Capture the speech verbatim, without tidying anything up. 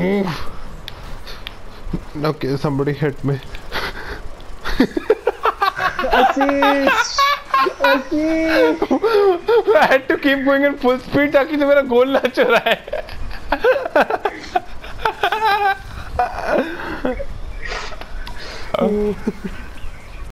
Okay, somebody hit me. Assist! Assist! I had to keep going in full speed ताकि तो मेरा गोल ना चुराए.